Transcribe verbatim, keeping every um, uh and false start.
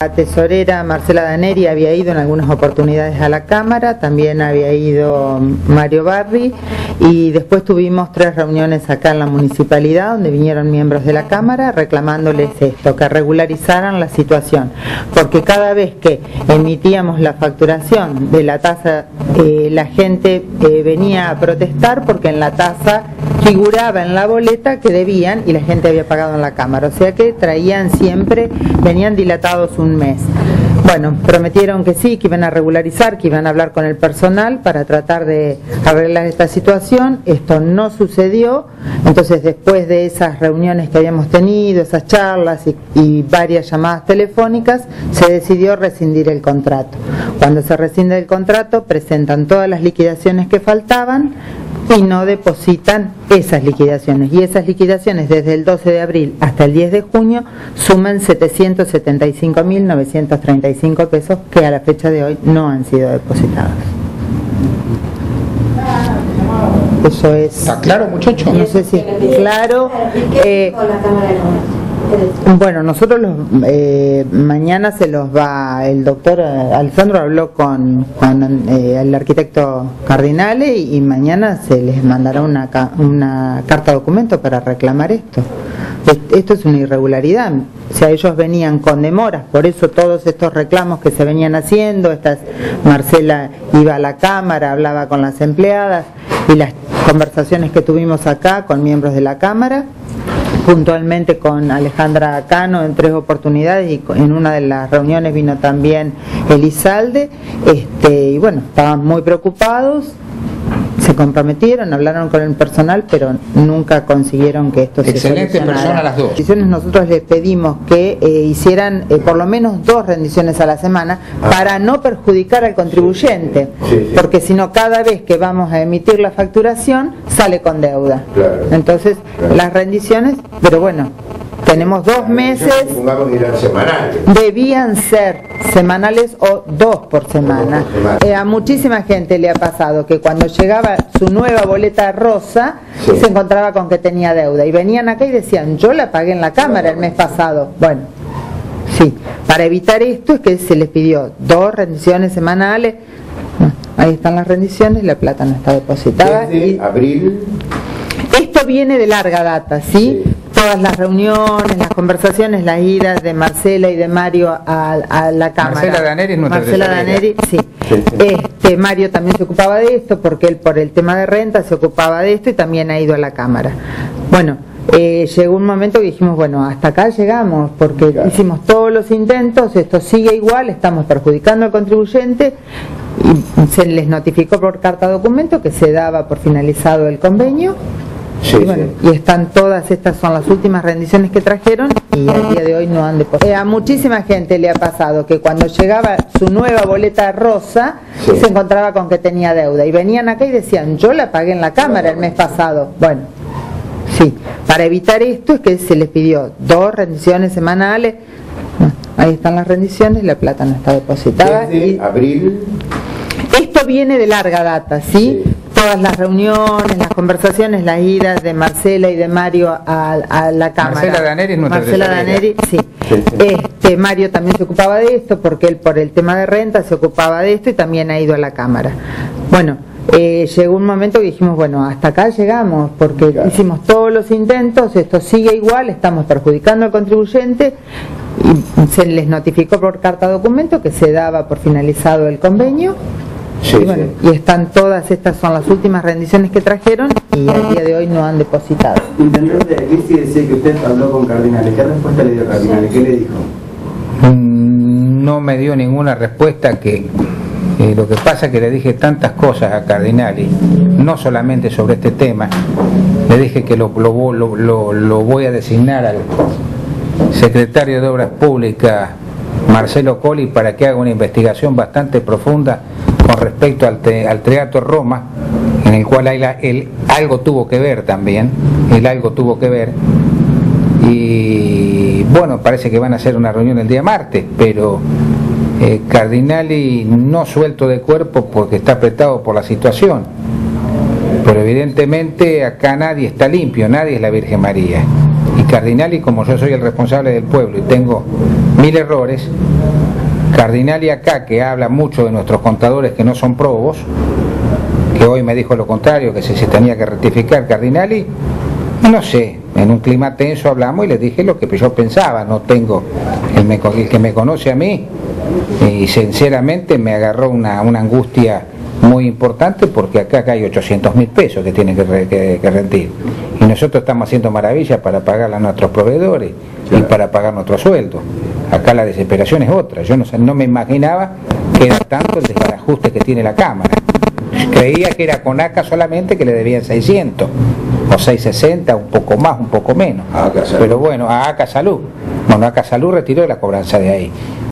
La tesorera Marcela Daneri había ido en algunas oportunidades a la Cámara, también había ido Mario Barri, y después tuvimos tres reuniones acá en la municipalidad donde vinieron miembros de la Cámara reclamándoles esto, que regularizaran la situación, porque cada vez que emitíamos la facturación de la tasa, eh, la gente eh, venía a protestar porque en la tasa figuraba en la boleta que debían y la gente había pagado en la Cámara, o sea que traían siempre, venían dilatados un mes. Bueno, prometieron que sí, que iban a regularizar, que iban a hablar con el personal para tratar de arreglar esta situación. Esto no sucedió, entonces después de esas reuniones que habíamos tenido, esas charlas y, y varias llamadas telefónicas, se decidió rescindir el contrato. Cuando se rescinde el contrato, presentan todas las liquidaciones que faltaban y no depositan esas liquidaciones, y esas liquidaciones desde el doce de abril hasta el diez de junio suman setecientos setenta y cinco mil novecientos treinta y cinco pesos que a la fecha de hoy no han sido depositados. Eso es... ¿Está claro, muchachos? No sé si es claro. Eh, Bueno, nosotros los, eh, mañana se los va, el doctor Alessandro habló con, con eh, el arquitecto Cardinale y, y mañana se les mandará una, una carta documento para reclamar esto. Esto es una irregularidad, o sea, ellos venían con demoras, por eso todos estos reclamos que se venían haciendo, estas, Marcela iba a la Cámara, hablaba con las empleadas y las conversaciones que tuvimos acá con miembros de la Cámara, puntualmente con Alejandra Cano en tres oportunidades y en una de las reuniones vino también Elizalde, este, y bueno, estaban muy preocupados, se comprometieron, hablaron con el personal, pero nunca consiguieron que esto se solucionara. Excelente persona las dos. Nosotros les pedimos que eh, hicieran eh, por lo menos dos rendiciones a la semana ah. para no perjudicar al contribuyente, sí, sí. porque si no cada vez que vamos a emitir la facturación sale con deuda. Claro. Entonces claro. las rendiciones, pero bueno, tenemos dos meses, debían ser semanales o dos por semana. Eh, a muchísima gente le ha pasado que cuando llegaba su nueva boleta rosa, sí. se encontraba con que tenía deuda y venían acá y decían, yo la pagué en la Cámara el mes pasado. Bueno, sí, para evitar esto es que se les pidió dos rendiciones semanales. Ahí están las rendiciones, la plata no está depositada. Desde y abril. Esto viene de larga data, ¿sí? sí. Todas las reuniones, las conversaciones, las idas de Marcela y de Mario a, a la Cámara. Marcela Daneri es nuestra Marcela Daneri, sí. sí, sí. Este, Mario también se ocupaba de esto, porque él por el tema de renta se ocupaba de esto y también ha ido a la Cámara. Bueno, eh, llegó un momento que dijimos, bueno, hasta acá llegamos, porque claro. hicimos todos los intentos, esto sigue igual, estamos perjudicando al contribuyente, y se les notificó por carta documento que se daba por finalizado el convenio. Sí, y, bueno, sí. y están todas, estas son las últimas rendiciones que trajeron y al día de hoy no han depositado. Eh, a muchísima gente le ha pasado que cuando llegaba su nueva boleta rosa, sí. se encontraba con que tenía deuda y venían acá y decían, yo la pagué en la Cámara el mes pasado. Bueno, sí, para evitar esto es que se les pidió dos rendiciones semanales. Ahí están las rendiciones, la plata no está depositada. Desde y abril. Esto viene de larga data, ¿sí? sí. Todas las reuniones, las conversaciones, las idas de Marcela y de Mario a, a la Cámara. Marcela Daneri es nuestra Marcela Daneri, sí. sí, sí. Este, Mario también se ocupaba de esto, porque él por el tema de renta se ocupaba de esto y también ha ido a la Cámara. Bueno, eh, llegó un momento que dijimos, bueno, hasta acá llegamos, porque claro. hicimos todos los intentos, esto sigue igual, estamos perjudicando al contribuyente, y se les notificó por carta documento que se daba por finalizado el convenio. Sí, y, bueno, sí. y están todas, estas son las últimas rendiciones que trajeron y al día de hoy no han depositado. Intendente de Cristi decía que usted habló con Cardinale. ¿Qué respuesta le dio Cardinale? ¿Qué le dijo? No me dio ninguna respuesta, que eh, lo que pasa es que le dije tantas cosas a Cardinale, no solamente sobre este tema, le dije que lo, lo, lo, lo, lo voy a designar al secretario de Obras Públicas, Marcelo Colli, para que haga una investigación bastante profunda con respecto al, te, al Teatro Roma, en el cual él, él algo tuvo que ver también, él algo tuvo que ver, y bueno, parece que van a hacer una reunión el día martes, pero eh, Cardinale no suelto de cuerpo porque está apretado por la situación, pero evidentemente acá nadie está limpio, nadie es la Virgen María, y Cardinali, como yo soy el responsable del pueblo y tengo mil errores, Cardinali acá, que habla mucho de nuestros contadores que no son probos, que hoy me dijo lo contrario, que se, se tenía que rectificar Cardinali, no sé, en un clima tenso hablamos y le dije lo que yo pensaba. No tengo, el, me, el que me conoce a mí, y sinceramente me agarró una, una angustia muy importante, porque acá, acá hay ochocientos mil pesos que tienen que, re, que, que rendir, y nosotros estamos haciendo maravillas para pagar a nuestros proveedores y para pagar nuestros sueldos. Acá la desesperación es otra. Yo no, no me imaginaba que era tanto el desbarajuste que tiene la Cámara. Creía que era con A C A solamente, que le debían seiscientos o seiscientos sesenta, un poco más, un poco menos, pero bueno, a A C A Salud, bueno, A C A Salud retiró la cobranza de ahí.